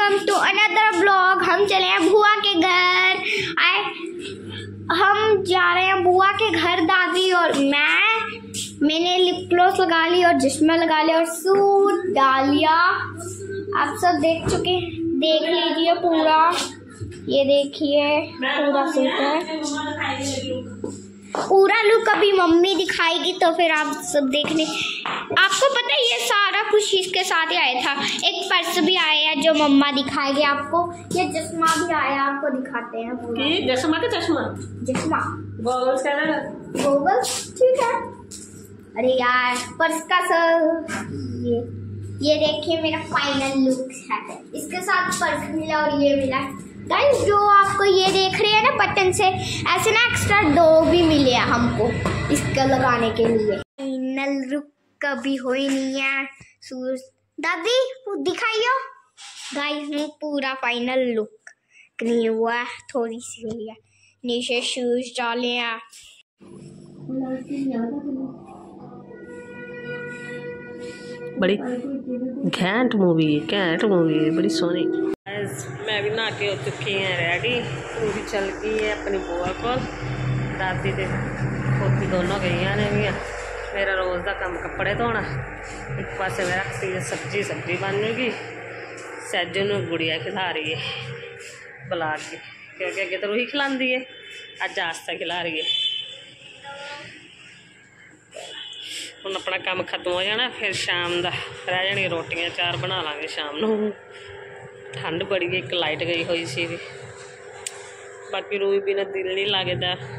Welcome to another blog. हम चले हैं बुआ के घर। हम जा रहे हैं बुआ के घर। दादी और मैंने लिप ग्लॉस लगा ली और चश्मा लगा लिया और सूट डाल लिया। आप सब देख चुके, देख लीजिए पूरा। ये देखिए पूरा सूट है, पूरा लुक अभी मम्मी दिखाएगी तो फिर आप सब देख ले। आपको पता है ये सारा कुछ इसके साथ ही आया था। एक पर्स भी आया है जो मम्मा दिखाएगी आपको। ये चश्मा भी आया, आपको दिखाते हैं पूरा। चश्मा का चश्मा गॉगल्स का ना, गॉगल्स ठीक है। अरे यार पर्स का सर ये देखिए मेरा फाइनल लुक है। इसके साथ पर्स मिला और ये मिला। गाइस जो आपको ये देख रहे हैं ना बटन से, ऐसे ना एक्स्ट्रा 2 भी मिले हैं हमको इसका लगाने के लिए। फाइनल लुक कभी हो ही नहीं है। दादी दिखाइयो गाइस, पूरा फाइनल लुक नहीं हुआ, थोड़ी सी हुई है। नीचे शूज डाले हैं। बड़ी घैंट मूवी है, बड़ी सोहनी। मैं भी नहा के हो चुकी हैं रेडी। पूरी चल गई है अपनी बुआ को। दादी दे पोती दोनों गई ने भी। मेरा रोज़ का काम कपड़े धोना। एक पासे में रखती है सब्जी बन जूगी। सैजू नूं गुड़िया खिला रही है बुला के, क्योंकि अगे तो रूही खिलाती है, अज आस्ता खिला रही है। हम अपना काम खत्म हो जाना, फिर शाम का रह जानी रोटियां 4 बना लाँगे शाम नूं। ठंड बड़ी, एक लाइट गई हुई सी। बाकी रूही बिना दिल नहीं लगता।